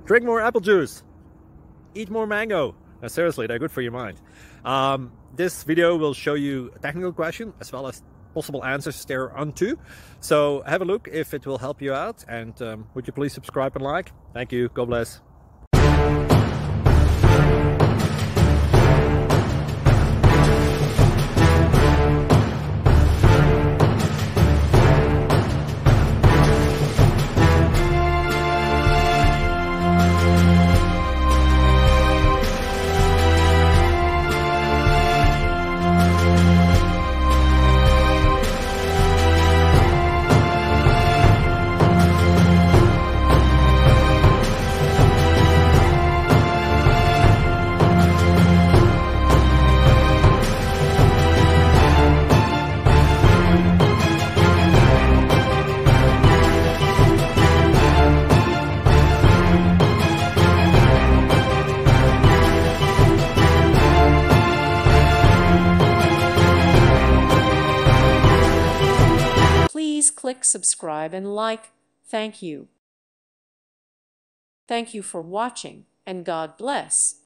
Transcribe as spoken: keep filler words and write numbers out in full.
Drink more apple juice. Eat more mango. Now, seriously, they're good for your mind. Um, this video will show you a technical question as well as possible answers thereunto. So have a look if it will help you out. And um, would you please subscribe and like? Thank you. God bless. Please click subscribe and like. Thank you. Thank you for watching, and God bless.